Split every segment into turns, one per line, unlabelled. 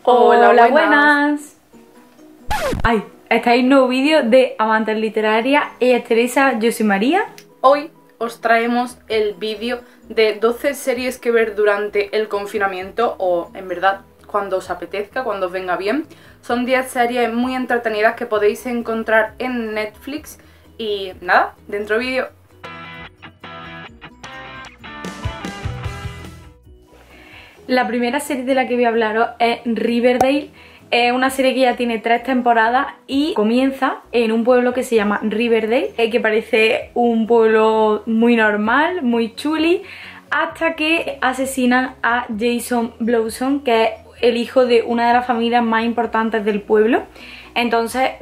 Hola, buenas. Ay, estáis en un nuevo vídeo de Amantes Literarias. Ella es Teresa, yo soy María.
Hoy os traemos el vídeo de 12 series que ver durante el confinamiento, o en verdad cuando os apetezca, cuando os venga bien. Son 10 series muy entretenidas que podéis encontrar en Netflix. Y nada, dentro vídeo.
La primera serie de la que voy a hablaros es Riverdale. Es una serie que ya tiene 3 temporadas y comienza en un pueblo que se llama Riverdale, que parece un pueblo muy normal, muy chuli, hasta que asesinan a Jason Blossom, que es el hijo de una de las familias más importantes del pueblo. Entonces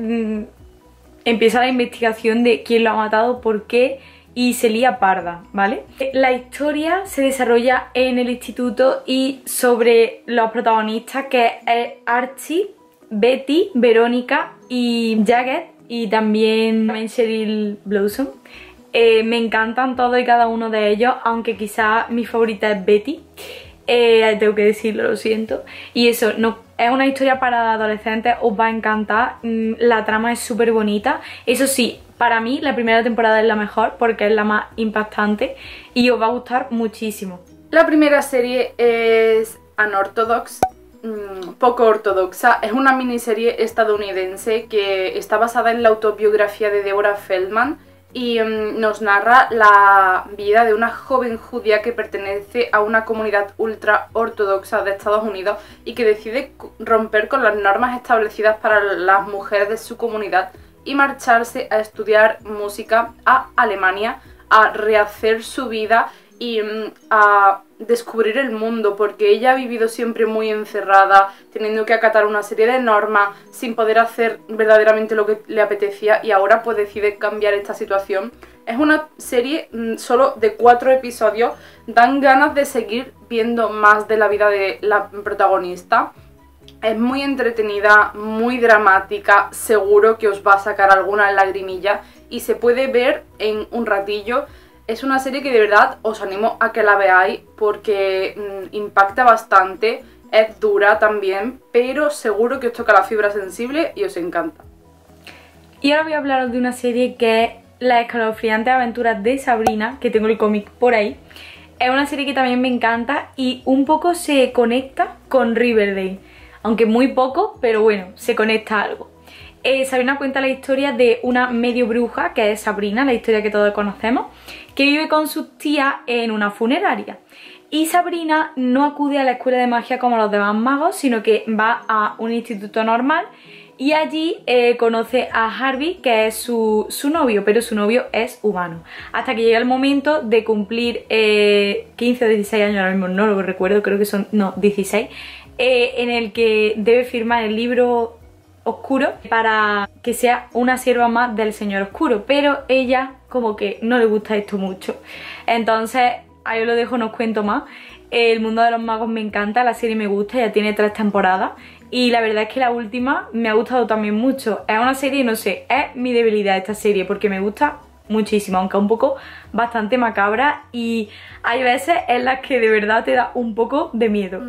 empieza la investigación de quién lo ha matado, por qué, y se lía parda, ¿vale? La historia se desarrolla en el instituto y sobre los protagonistas, que es Archie, Betty, Verónica y Jagged, y también Cheryl Blossom. Me encantan todos y cada uno de ellos, aunque quizá mi favorita es Betty. Tengo que decirlo, lo siento. Y eso, no, es una historia para adolescentes, os va a encantar. La trama es súper bonita. Eso sí, para mí la primera temporada es la mejor porque es la más impactante y os va a gustar muchísimo.
La primera serie es Unorthodox, poco ortodoxa. Es una miniserie estadounidense que está basada en la autobiografía de Deborah Feldman y nos narra la vida de una joven judía que pertenece a una comunidad ultra ortodoxa de Estados Unidos y que decide romper con las normas establecidas para las mujeres de su comunidad y marcharse a estudiar música a Alemania, a rehacer su vida y a descubrir el mundo, porque ella ha vivido siempre muy encerrada, teniendo que acatar una serie de normas sin poder hacer verdaderamente lo que le apetecía, y ahora pues decide cambiar esta situación. Es una serie solo de 4 episodios, dan ganas de seguir viendo más de la vida de la protagonista. Es muy entretenida, muy dramática, seguro que os va a sacar alguna lagrimilla y se puede ver en un ratillo. Es una serie que de verdad os animo a que la veáis porque impacta bastante, es dura también, pero seguro que os toca la fibra sensible y os encanta.
Y ahora voy a hablaros de una serie que es Las escalofriantes aventuras de Sabrina, que tengo el cómic por ahí. Es una serie que también me encanta y un poco se conecta con Riverdale, aunque muy poco, pero bueno, se conecta algo. Sabrina cuenta la historia de una medio bruja, que es Sabrina, la historia que todos conocemos, que vive con sus tías en una funeraria. Y Sabrina no acude a la escuela de magia como los demás magos, sino que va a un instituto normal y allí conoce a Harvey, que es su novio, pero su novio es humano. Hasta que llega el momento de cumplir 15 o 16 años, ahora mismo no lo recuerdo, creo que son, no, 16, en el que debe firmar el libro oscuro para que sea una sierva más del señor oscuro, pero ella como que no le gusta esto mucho. Entonces ahí os lo dejo, no os cuento más. El mundo de los magos me encanta, la serie me gusta, ya tiene 3 temporadas y la verdad es que la última me ha gustado también mucho. Es una serie, no sé, es mi debilidad esta serie porque me gusta muchísimo, aunque un poco bastante macabra y hay veces en las que de verdad te da un poco de miedo.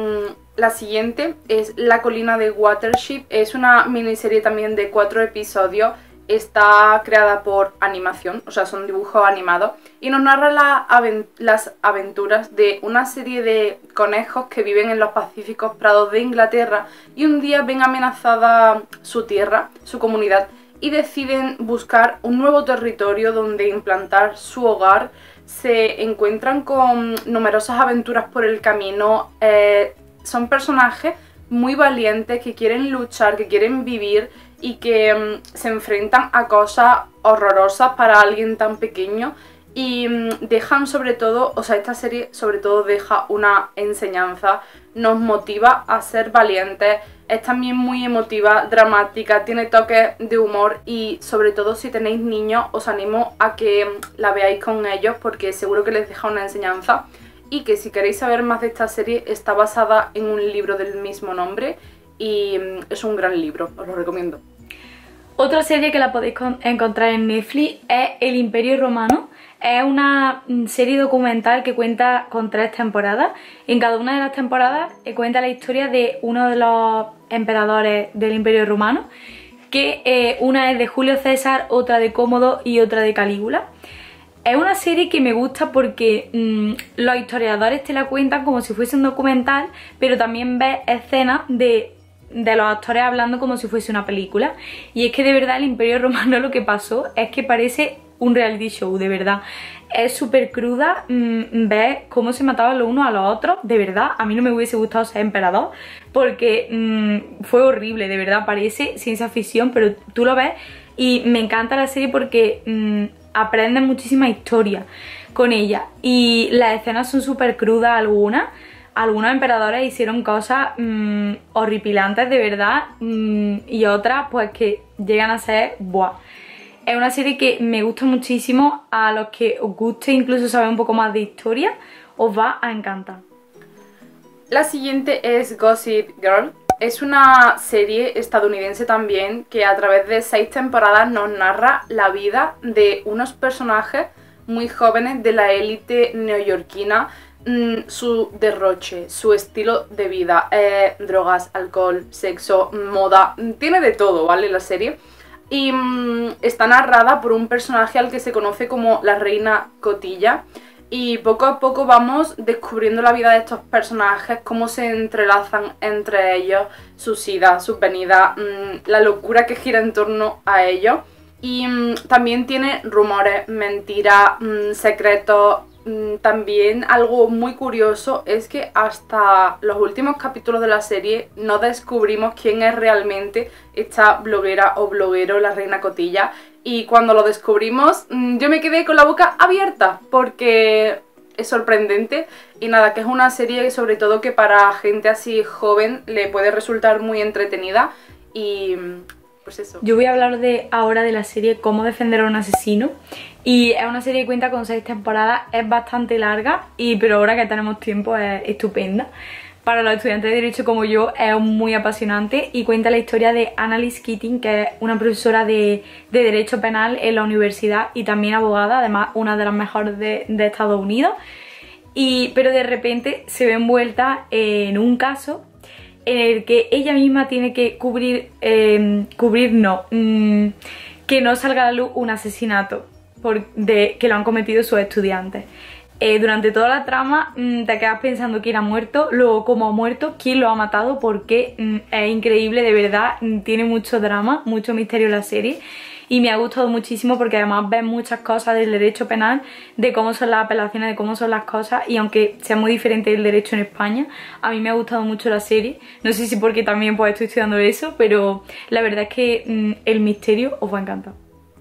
La siguiente es La colina de Watership. Es una miniserie también de 4 episodios. Está creada por animación, o sea, son dibujos animados. Y nos narra las aventuras de una serie de conejos que viven en los pacíficos prados de Inglaterra. Y un día ven amenazada su tierra, su comunidad, y deciden buscar un nuevo territorio donde implantar su hogar. Se encuentran con numerosas aventuras por el camino. Son personajes muy valientes que quieren luchar, que quieren vivir y que se enfrentan a cosas horrorosas para alguien tan pequeño y dejan sobre todo, o sea, esta serie sobre todo deja una enseñanza, nos motiva a ser valientes, es también muy emotiva, dramática, tiene toques de humor y sobre todo si tenéis niños os animo a que la veáis con ellos porque seguro que les deja una enseñanza. Y que si queréis saber más de esta serie, está basada en un libro del mismo nombre y es un gran libro, os lo recomiendo.
Otra serie que la podéis encontrar en Netflix es El Imperio Romano. Es una serie documental que cuenta con 3 temporadas. En cada una de las temporadas cuenta la historia de uno de los emperadores del Imperio Romano, que una es de Julio César, otra de Cómodo y otra de Calígula. Es una serie que me gusta porque los historiadores te la cuentan como si fuese un documental, pero también ves escenas de los actores hablando como si fuese una película. Y es que de verdad el Imperio Romano lo que pasó es que parece un reality show, de verdad. Es súper cruda, ves cómo se mataban los unos a los otros, de verdad. A mí no me hubiese gustado ser emperador porque fue horrible, de verdad. Parece ciencia ficción, pero tú lo ves y me encanta la serie porque aprendes muchísima historia con ella. Y las escenas son súper crudas algunas. Algunos emperadores hicieron cosas horripilantes, de verdad, y otras pues que llegan a ser ¡buah! Es una serie que me gusta muchísimo. A los que os guste incluso saber un poco más de historia, os va a encantar.
La siguiente es Gossip Girl. Es una serie estadounidense también que a través de 6 temporadas nos narra la vida de unos personajes muy jóvenes de la élite neoyorquina, su derroche, su estilo de vida, drogas, alcohol, sexo, moda, tiene de todo, ¿vale? La serie. Y está narrada por un personaje al que se conoce como la Reina Cotilla. Y poco a poco vamos descubriendo la vida de estos personajes, cómo se entrelazan entre ellos, sus idas, sus venidas, la locura que gira en torno a ellos. Y también tiene rumores, mentiras, secretos. También algo muy curioso es que hasta los últimos capítulos de la serie no descubrimos quién es realmente esta bloguera o bloguero, la Reina Cotilla. Y cuando lo descubrimos yo me quedé con la boca abierta porque es sorprendente. Y nada, que es una serie sobre todo que para gente así joven le puede resultar muy entretenida. Y pues eso.
Yo voy a hablar ahora de la serie Cómo defender a un asesino. Y es una serie que cuenta con 6 temporadas, es bastante larga, pero ahora que tenemos tiempo es estupenda. Para los estudiantes de Derecho como yo es muy apasionante y cuenta la historia de Annalise Keating, que es una profesora de Derecho Penal en la universidad y también abogada, además una de las mejores de Estados Unidos. Pero de repente se ve envuelta en un caso en el que ella misma tiene que que no salga a la luz un asesinato que lo han cometido sus estudiantes. Durante toda la trama te quedas pensando quién ha muerto, luego cómo ha muerto, quién lo ha matado, porque es increíble, de verdad, tiene mucho drama, mucho misterio la serie. Y me ha gustado muchísimo porque además ves muchas cosas del derecho penal, de cómo son las apelaciones, de cómo son las cosas. Y aunque sea muy diferente del derecho en España, a mí me ha gustado mucho la serie. No sé si porque también pues estoy estudiando eso, pero la verdad es que el misterio os va a encantar.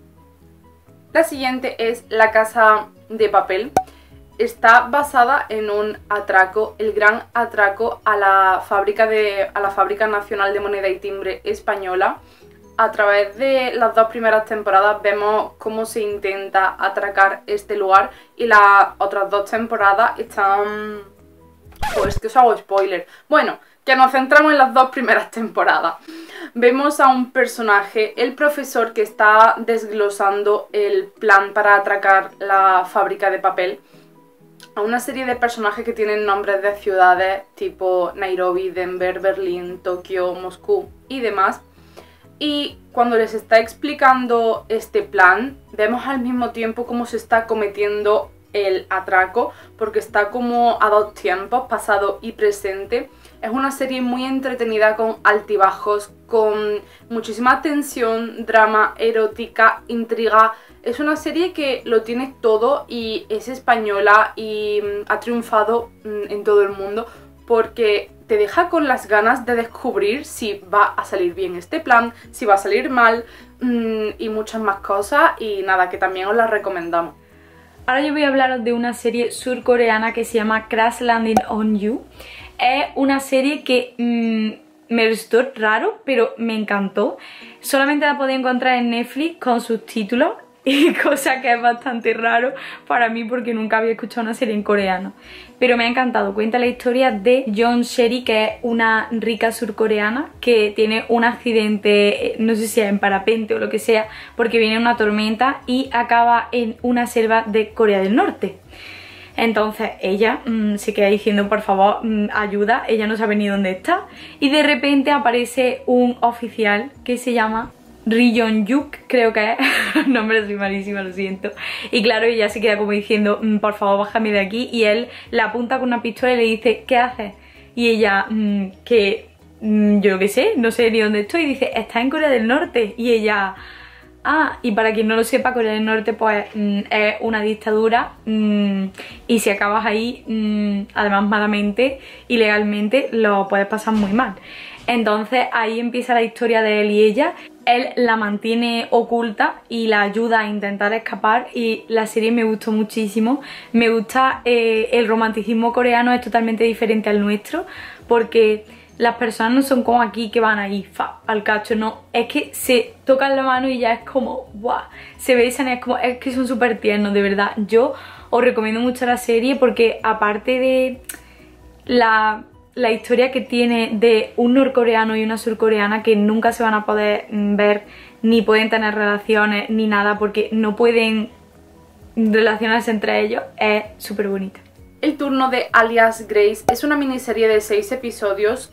La siguiente es La Casa de Papel. Está basada en un atraco, el gran atraco a la Fábrica Nacional de Moneda y Timbre Española. A través de las 2 primeras temporadas vemos cómo se intenta atracar este lugar y las otras 2 temporadas están... Pues que os hago spoiler. Bueno, que nos centramos en las 2 primeras temporadas. Vemos a un personaje, el profesor, que está desglosando el plan para atracar la fábrica de papel. A una serie de personajes que tienen nombres de ciudades tipo Nairobi, Denver, Berlín, Tokio, Moscú y demás. Y cuando les está explicando este plan, vemos al mismo tiempo cómo se está cometiendo el atraco, porque está como a 2 tiempos, pasado y presente. Es una serie muy entretenida, con altibajos, con muchísima tensión, drama, erótica, intriga. Es una serie que lo tiene todo y es española y ha triunfado en todo el mundo porque te deja con las ganas de descubrir si va a salir bien este plan, si va a salir mal y muchas más cosas. Y nada, que también os la recomendamos.
Ahora yo voy a hablaros de una serie surcoreana que se llama Crash Landing on You. Es una serie que me resultó raro, pero me encantó. Solamente la podéis encontrar en Netflix con subtítulos y cosa que es bastante raro para mí porque nunca había escuchado una serie en coreano. Pero me ha encantado. Cuenta la historia de Yeon Seri, que es una rica surcoreana que tiene un accidente, no sé si es en parapente o lo que sea, porque viene una tormenta y acaba en una selva de Corea del Norte. Entonces ella se queda diciendo, por favor, ayuda, ella no sabe ni dónde está. Y de repente aparece un oficial que se llama Ri Jong-yuk, creo que es. Nombre soy malísima, lo siento. Y claro, ella se queda como diciendo, por favor, bájame de aquí. Y él la apunta con una pistola y le dice, ¿qué haces? Y ella, yo qué sé, no sé ni dónde estoy. Y dice, está en Corea del Norte. Y ella... Ah, y para quien no lo sepa, Corea del Norte pues es una dictadura y si acabas ahí, además malamente, ilegalmente, lo puedes pasar muy mal. Entonces ahí empieza la historia de él y ella. Él la mantiene oculta y la ayuda a intentar escapar y la serie me gustó muchísimo. Me gusta el romanticismo coreano, es totalmente diferente al nuestro porque... Las personas no son como aquí que van ahí, al cacho, no. Es que se tocan la mano y ya es como, ¡buah! Se besan, es que son súper tiernos, de verdad. Yo os recomiendo mucho la serie porque aparte de la historia que tiene de un norcoreano y una surcoreana que nunca se van a poder ver, ni pueden tener relaciones, ni nada, porque no pueden relacionarse entre ellos, es súper bonita.
El turno de Alias Grace es una miniserie de 6 episodios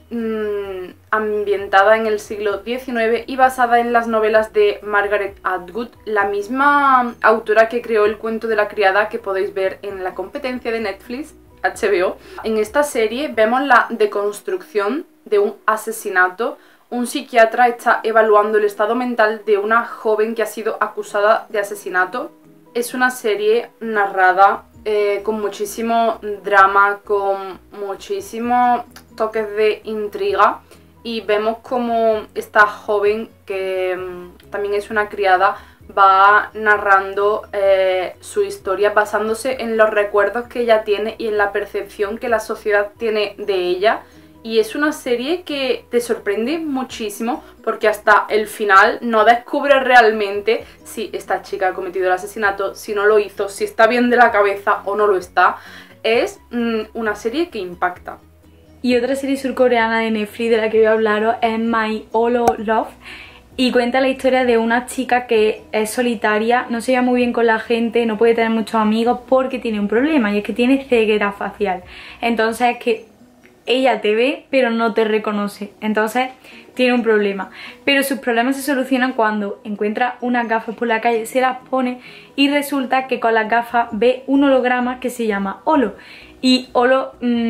ambientada en el siglo XIX y basada en las novelas de Margaret Atwood, la misma autora que creó El cuento de la criada que podéis ver en la competencia de Netflix, HBO. En esta serie vemos la deconstrucción de un asesinato. Un psiquiatra está evaluando el estado mental de una joven que ha sido acusada de asesinato. Es una serie narrada con muchísimo drama, con muchísimos toques de intriga y vemos como esta joven, que también es una criada, va narrando su historia basándose en los recuerdos que ella tiene y en la percepción que la sociedad tiene de ella. Y es una serie que te sorprende muchísimo porque hasta el final no descubres realmente si esta chica ha cometido el asesinato, si no lo hizo, si está bien de la cabeza o no lo está. Es una serie que impacta.
Y otra serie surcoreana de Netflix de la que voy a hablaros es My Holo Love. Y cuenta la historia de una chica que es solitaria, no se lleva muy bien con la gente, no puede tener muchos amigos porque tiene un problema y es que tiene ceguera facial. Entonces es que ella te ve pero no te reconoce, entonces tiene un problema. Pero sus problemas se solucionan cuando encuentra unas gafas por la calle, se las pone y resulta que con las gafas ve un holograma que se llama Holo. Y Holo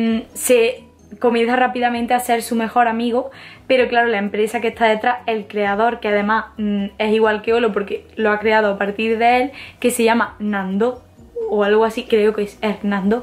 se comienza rápidamente a ser su mejor amigo, pero claro, la empresa que está detrás, el creador, que además es igual que Holo porque lo ha creado a partir de él, que se llama Nando o algo así, creo que es Hernando.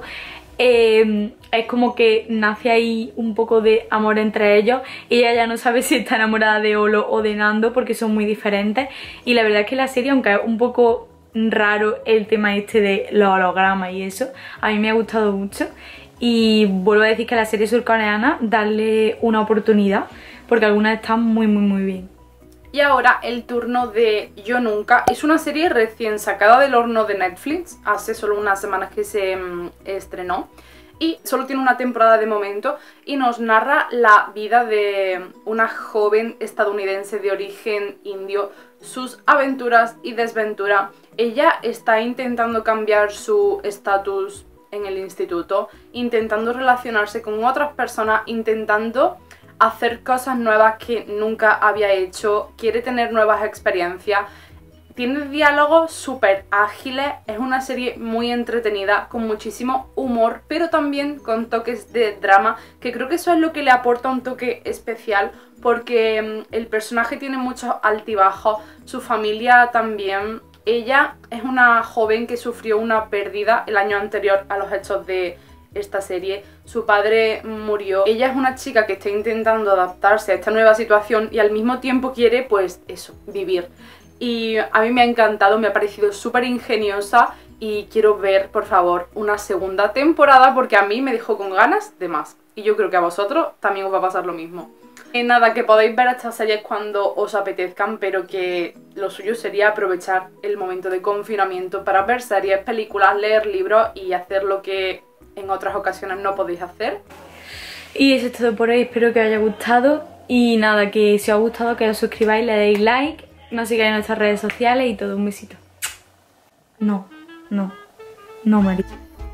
Es como que nace ahí un poco de amor entre ellos y ella ya no sabe si está enamorada de Holo o de Nando porque son muy diferentes. Y la verdad es que la serie, aunque es un poco raro el tema este de los hologramas y eso, a mí me ha gustado mucho. Y vuelvo a decir que a la serie surcoreana darle una oportunidad porque algunas están muy bien.
Y ahora el turno de Yo Nunca. Es una serie recién sacada del horno de Netflix, hace solo unas semanas que se estrenó y solo tiene una temporada de momento y nos narra la vida de una joven estadounidense de origen indio, sus aventuras y desventuras. Ella está intentando cambiar su estatus en el instituto, intentando relacionarse con otras personas, intentando hacer cosas nuevas que nunca había hecho, quiere tener nuevas experiencias. Tiene diálogos súper ágiles, es una serie muy entretenida, con muchísimo humor, pero también con toques de drama, que creo que eso es lo que le aporta un toque especial, porque el personaje tiene muchos altibajos, su familia también. Ella es una joven que sufrió una pérdida el año anterior a los hechos de esta serie. Su padre murió. Ella es una chica que está intentando adaptarse a esta nueva situación y al mismo tiempo quiere, pues eso, vivir. Y a mí me ha encantado, me ha parecido súper ingeniosa y quiero ver, por favor, una segunda temporada porque a mí me dejó con ganas de más. Y yo creo que a vosotros también os va a pasar lo mismo. Nada, que podéis ver estas series cuando os apetezcan, pero que lo suyo sería aprovechar el momento de confinamiento para ver series, películas, leer libros y hacer lo que en otras ocasiones no podéis hacer.
Y eso es todo por hoy, espero que os haya gustado. Y nada, que si os ha gustado que os suscribáis, le deis like, nos sigáis en nuestras redes sociales y todo, un besito. No, Mari.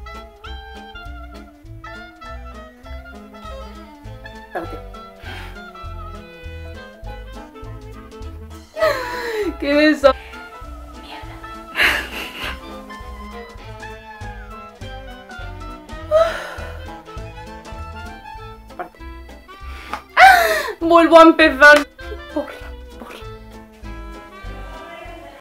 Espérate. ¡Qué beso!
Mierda.
Vuelvo a empezar.